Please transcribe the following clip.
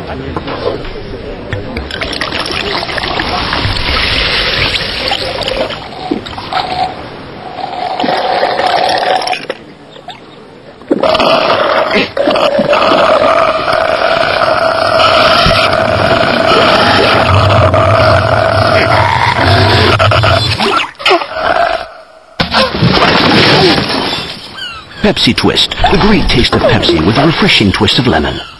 Pepsi Twist, the great taste of Pepsi with a refreshing twist of lemon.